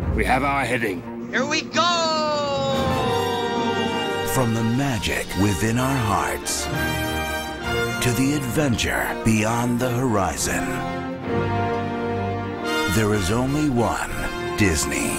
We have our heading. Here we go! From the magic within our hearts to the adventure beyond the horizon, there is only one Disney.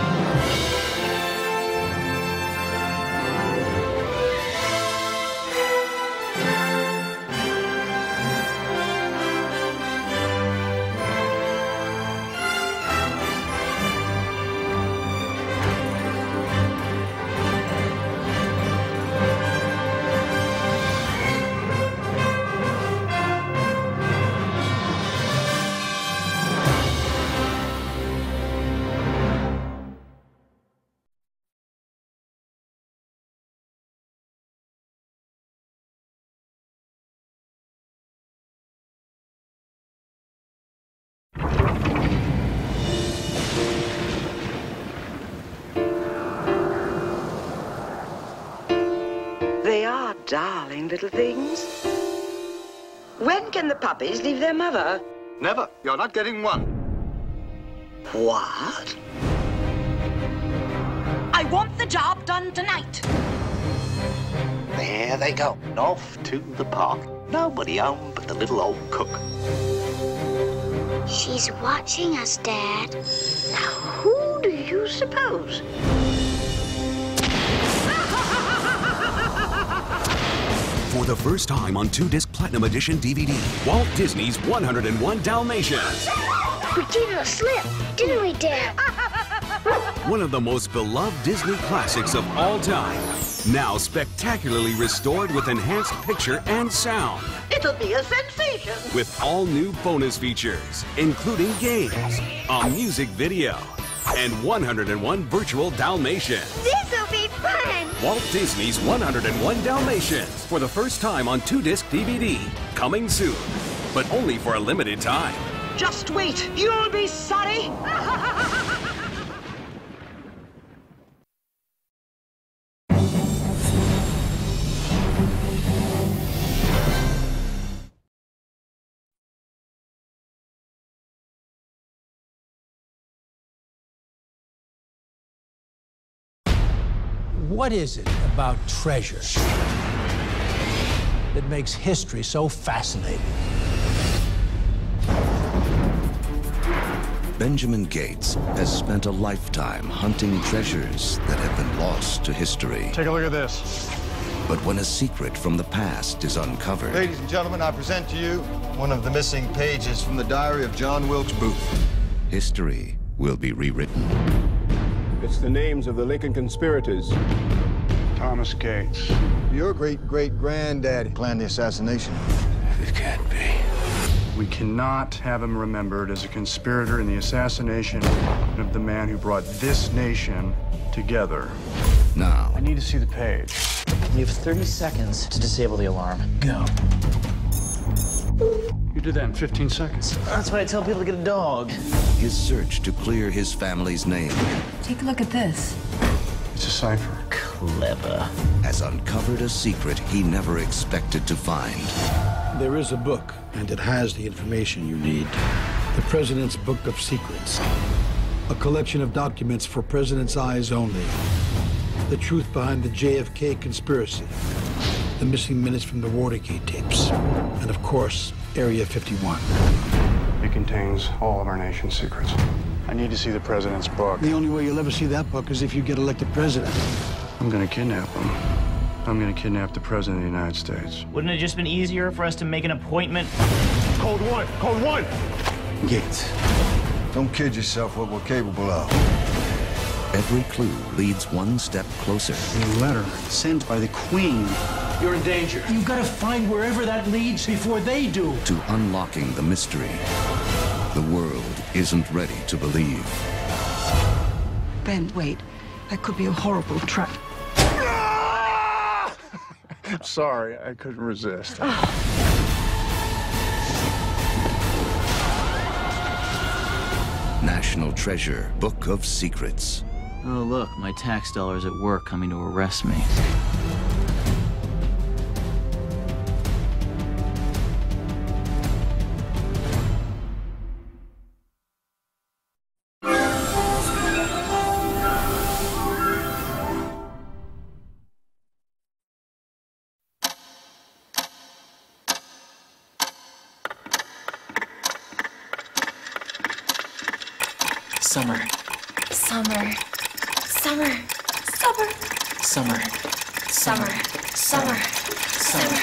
They are darling little things. When can the puppies leave their mother? Never. You're not getting one. What? I want the job done tonight. There they go, off to the park. Nobody home but the little old cook. She's watching us, Dad. Now, who do you suppose? For the first time on 2-disc Platinum Edition DVD, Walt Disney's 101 Dalmatians. We gave her a slip, didn't we, Dad? One of the most beloved Disney classics of all time. Now spectacularly restored with enhanced picture and sound. It'll be a sensation. With all new bonus features, including games, a music video, and 101 virtual Dalmatians. This'll be fun! Walt Disney's 101 Dalmatians for the first time on 2-disc DVD. Coming soon, but only for a limited time. Just wait. You'll be sorry. What is it about treasure that makes history so fascinating? Benjamin Gates has spent a lifetime hunting treasures that have been lost to history. Take a look at this. But when a secret from the past is uncovered, Ladies and gentlemen, I present to you one of the missing pages from the diary of John Wilkes Booth. history will be rewritten. It's the names of the Lincoln conspirators. Thomas Gates. Your great-great-granddaddy planned the assassination. It can't be. We cannot have him remembered as a conspirator in the assassination of the man who brought this nation together. Now, I need to see the page. You have 30 seconds to disable the alarm. Go. You did that in 15 seconds. That's why I tell people to get a dog. his search to clear his family's name Take a look at this. It's a cipher. Clever. has uncovered a secret he never expected to find. There is a book, and it has the information you need. The President's Book of Secrets. A collection of documents for President's eyes only. The truth behind the JFK conspiracy. The missing minutes from the Watergate tapes. And of course, Area 51. It contains all of our nation's secrets. I need to see the president's book. The only way you'll ever see that book is if you get elected president. I'm gonna kidnap him. I'm gonna kidnap the president of the United States. Wouldn't it just been easier for us to make an appointment? Code 1! Code 1! Gates. Don't kid yourself what we're capable of. Every clue leads one step closer A letter sent by the Queen. You're in danger. You've got to find wherever that leads before they do. to unlocking the mystery the world isn't ready to believe. Ben, wait. That could be a horrible trap. I'm sorry, I couldn't resist. National Treasure Book of Secrets. Oh, look, my tax dollars at work coming to arrest me. Summer. Summer. Summer. Summer. Summer. Summer. Summer. Summer.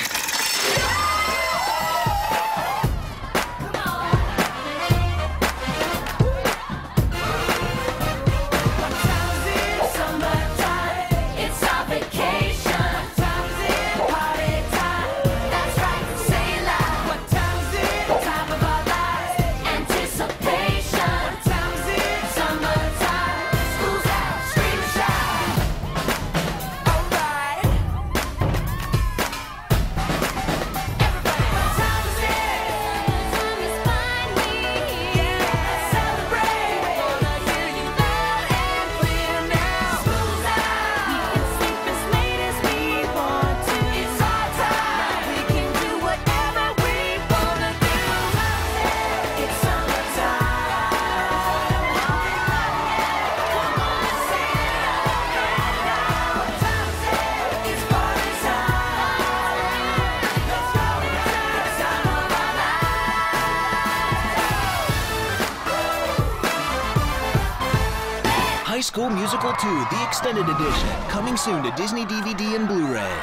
High School Musical 2, the extended edition, coming soon to Disney DVD and Blu-ray.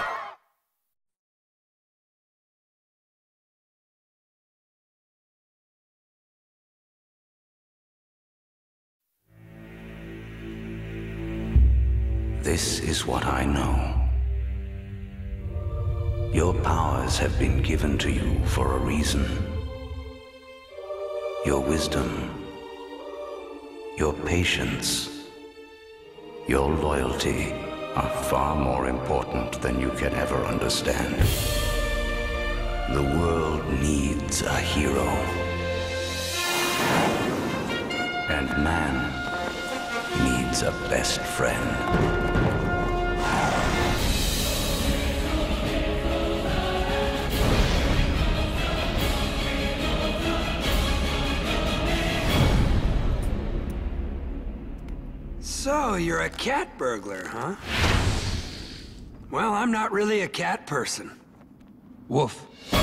This is what I know. Your powers have been given to you for a reason. Your wisdom, your patience, your loyalty are far more important than you can ever understand. The world needs a hero. And man needs a best friend. So, you're a cat burglar, huh? Well, I'm not really a cat person. Woof.